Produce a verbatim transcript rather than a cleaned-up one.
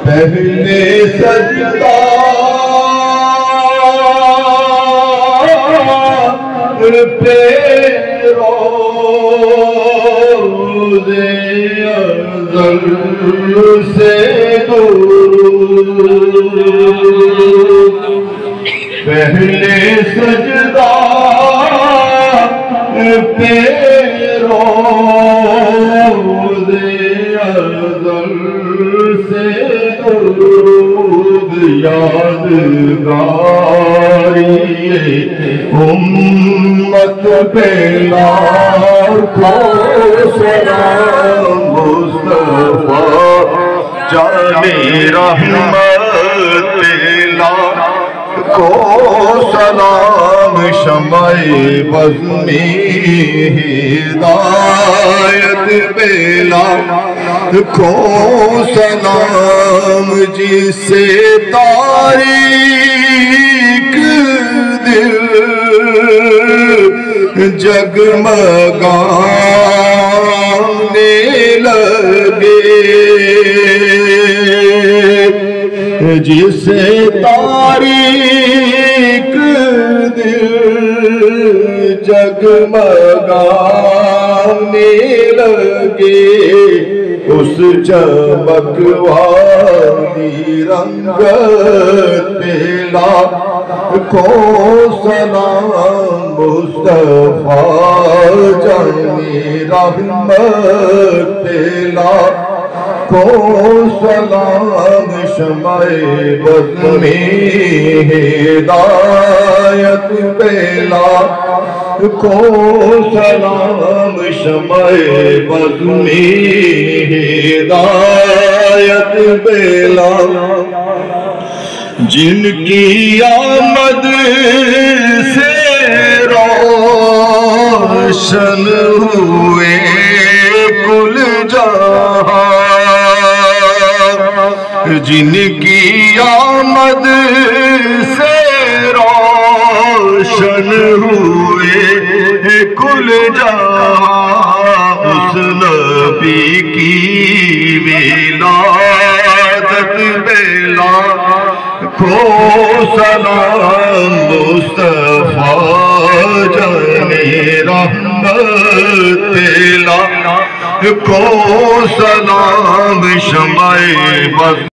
پہلے سجدہ پہ روز ازل سے درود پہلے سجدہ پہ روز ازل سے درود یادگاری امت پہ لاکھوں سلام مصطفیٰ جان رحمت پہ لاکھوں سلام شمع بزمی ہدایت پہ لاکھوں سلام جسے تاریک دل جگمگانے لگے جسے تاریک دل جگمگانے لگے اس چمک والی رنگت پہ لاکھوں سلام مصطفیٰ جان رحمت پہ لاکھوں سلام شمع بزمی ہدایت پہ لاکھوں سلام شمع بزمی ہدایت پہ لاکھوں جن کی آمد سے روشن ہوئے کل جہاں جن کی آمد سے روشن ہوئے کل جہاں اس نبی کی ولادت پہ لاکھوں سلام مصطفیٰ جان رحمت پہ لاکھوں سلام شمع بزمی